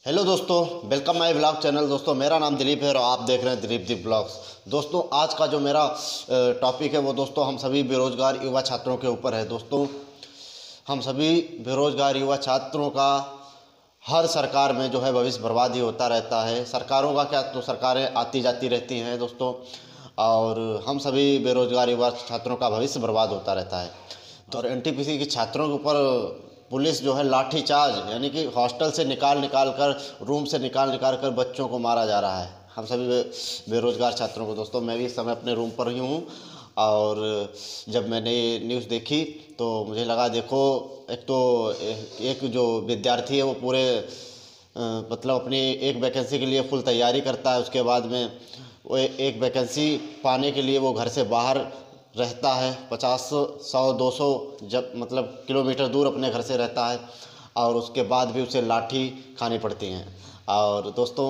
Hello दोस्तों, welcome my vlog channel. दोस्तों मेरा नाम दिलीप है और आप देख रहे हैं दिलीप दी ब्लॉग्स। दोस्तों आज का जो मेरा टॉपिक है वो दोस्तों हम सभी बेरोजगार युवा छात्रों के ऊपर है। दोस्तों हम सभी बेरोजगार युवा छात्रों का हर सरकार में जो है भविष्य बर्बाद ही होता रहता है। सरकारों का क्या, तो सरकारें आती जाती रहती हैं दोस्तों, और हम सभी बेरोजगार युवा छात्रों का भविष्य बर्बाद होता रहता है। और एनटीपीसी के छात्रों के ऊपर पुलिस जो है लाठीचार्ज, यानी कि हॉस्टल से निकाल कर, रूम से निकाल कर बच्चों को मारा जा रहा है। हम सभी बेरोजगार छात्रों को। दोस्तों मैं भी इस समय अपने रूम पर ही हूँ, और जब मैंने ये न्यूज़ देखी तो मुझे लगा, देखो एक तो एक जो विद्यार्थी है वो पूरे मतलब अपनी एक वैकेंसी के लिए फुल तैयारी करता है, उसके बाद में वो एक वैकेंसी पाने के लिए वो घर से बाहर रहता है, 50 100 200 जब मतलब किलोमीटर दूर अपने घर से रहता है, और उसके बाद भी उसे लाठी खानी पड़ती हैं। और दोस्तों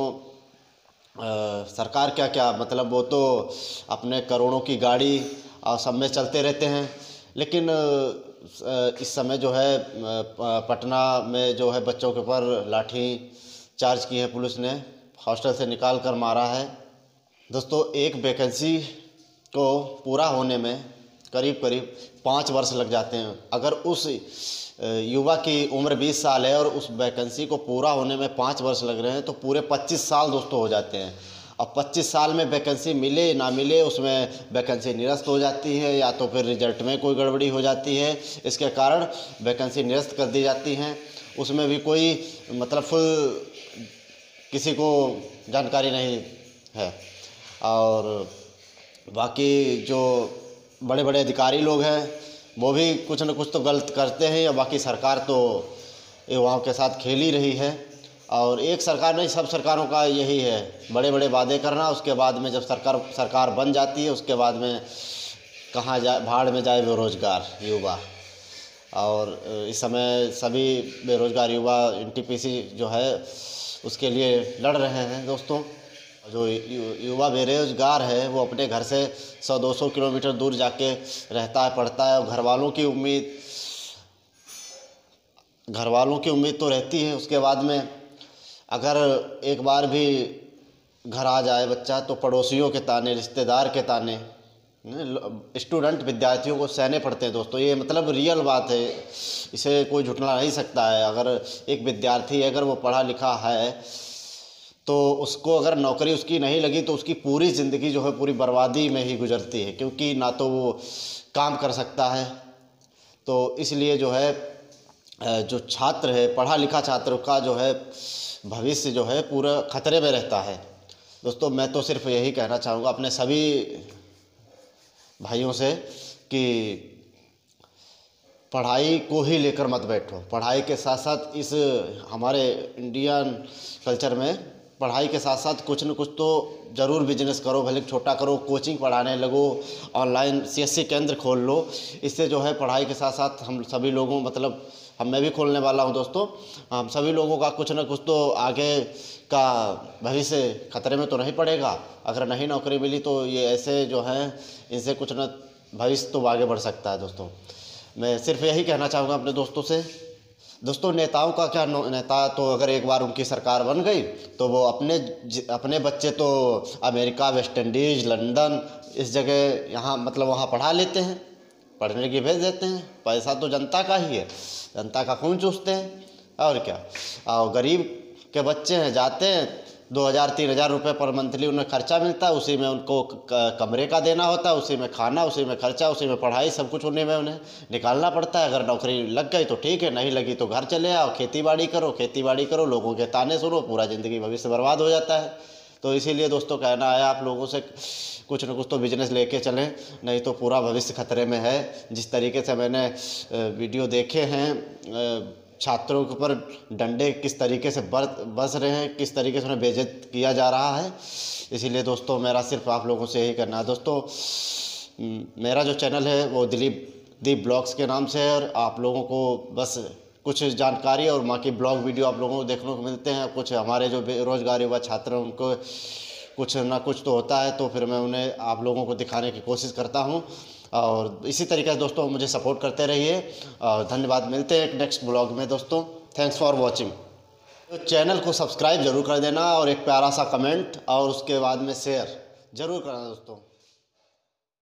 सरकार क्या क्या, मतलब वो तो अपने करोड़ों की गाड़ी और सब में चलते रहते हैं, लेकिन इस समय जो है पटना में जो है बच्चों के ऊपर लाठी चार्ज की है पुलिस ने, हॉस्टल से निकाल कर मारा है। दोस्तों एक वैकेंसी को पूरा होने में करीब 5 वर्ष लग जाते हैं। अगर उस युवा की उम्र 20 साल है और उस वैकेंसी को पूरा होने में 5 वर्ष लग रहे हैं, तो पूरे 25 साल दोस्तों हो जाते हैं। अब 25 साल में वैकेंसी मिले ना मिले, उसमें वैकेंसी निरस्त हो जाती है, या तो फिर रिजल्ट में कोई गड़बड़ी हो जाती है, इसके कारण वैकेंसी निरस्त कर दी जाती हैं। उसमें भी कोई मतलब फुल किसी को जानकारी नहीं है। और बाकी जो बड़े बड़े अधिकारी लोग हैं वो भी कुछ न कुछ तो गलत करते हैं, या बाकी सरकार तो युवाओं के साथ खेल ही रही है। और एक सरकार नहीं, सब सरकारों का यही है, बड़े बड़े वादे करना, उसके बाद में जब सरकार बन जाती है उसके बाद में कहाँ जाए, भाड़ में जाए बेरोजगार युवा। और इस समय सभी बेरोजगार युवा एनटीपीसी जो है उसके लिए लड़ रहे हैं। दोस्तों जो युवा बेरोजगार है वो अपने घर से 100-200 किलोमीटर दूर जाके रहता है, पढ़ता है, और घर वालों की उम्मीद तो रहती है। उसके बाद में अगर एक बार भी घर आ जाए बच्चा, तो पड़ोसियों के ताने, रिश्तेदार के ताने स्टूडेंट विद्यार्थियों को सहने पड़ते हैं। दोस्तों ये मतलब रियल बात है, इसे कोई झुठला नहीं सकता है। अगर एक विद्यार्थी अगर वो पढ़ा लिखा है तो उसको अगर नौकरी उसकी नहीं लगी तो उसकी पूरी ज़िंदगी जो है पूरी बर्बादी में ही गुजरती है, क्योंकि ना तो वो काम कर सकता है। तो इसलिए जो है जो छात्र है, पढ़ा लिखा छात्र का जो है भविष्य जो है पूरा खतरे में रहता है। दोस्तों मैं तो सिर्फ यही कहना चाहूँगा अपने सभी भाइयों से कि पढ़ाई को ही लेकर मत बैठो। पढ़ाई के साथ साथ इस हमारे इंडियन कल्चर में पढ़ाई के साथ साथ कुछ न कुछ तो ज़रूर बिजनेस करो, भले छोटा करो, कोचिंग पढ़ाने लगो, ऑनलाइन सीएससी केंद्र खोल लो। इससे जो है पढ़ाई के साथ साथ हम सभी लोगों, मतलब मैं भी खोलने वाला हूं दोस्तों, हम सभी लोगों का कुछ न कुछ तो आगे का भविष्य खतरे में तो नहीं पड़ेगा। अगर नहीं नौकरी मिली तो ये ऐसे जो हैं इनसे कुछ न भविष्य तो आगे बढ़ सकता है। दोस्तों मैं सिर्फ यही कहना चाहूँगा अपने दोस्तों से। दोस्तों नेताओं का क्या, नेता तो अगर एक बार उनकी सरकार बन गई तो वो अपने बच्चे तो अमेरिका, वेस्ट इंडीज़, लंदन, इस जगह यहाँ मतलब वहाँ पढ़ा लेते हैं, पढ़ने की भेज देते हैं। पैसा तो जनता का ही है, जनता का खून चूसते हैं और क्या। और गरीब के बच्चे हैं, जाते हैं 2000-3000 रुपये पर मंथली उन्हें खर्चा मिलता है, उसी में उनको कमरे का देना होता है, उसी में खाना, उसी में खर्चा, उसी में पढ़ाई, सब कुछ उन्हीं में उन्हें निकालना पड़ता है। अगर नौकरी लग गई तो ठीक है, नहीं लगी तो घर चले आओ, खेती बाड़ी करो, लोगों के ताने सुनो, पूरा ज़िंदगी भविष्य बर्बाद हो जाता है। तो इसीलिए दोस्तों कहना है आप लोगों से, कुछ न कुछ तो बिजनेस लेके चलें, नहीं तो पूरा भविष्य खतरे में है। जिस तरीके से मैंने वीडियो देखे हैं, छात्रों के ऊपर डंडे किस तरीके से बरस रहे हैं, किस तरीके से उन्हें बेइज्जत किया जा रहा है। इसीलिए दोस्तों मेरा सिर्फ आप लोगों से यही करना है। दोस्तों मेरा जो चैनल है वो दिलीप दी ब्लॉग्स के नाम से है, और आप लोगों को बस कुछ जानकारी और माँ की ब्लॉग वीडियो आप लोगों को देखने को मिलते हैं। कुछ हमारे जो बेरोजगार युवा छात्र हैं उनको कुछ ना कुछ तो होता है, तो फिर मैं उन्हें आप लोगों को दिखाने की कोशिश करता हूँ। और इसी तरीके से दोस्तों मुझे सपोर्ट करते रहिए, और धन्यवाद। मिलते हैं एक नेक्स्ट ब्लॉग में दोस्तों। Thanks for watching. तो चैनल को सब्सक्राइब जरूर कर देना और एक प्यारा सा कमेंट और उसके बाद में शेयर जरूर करना दोस्तों।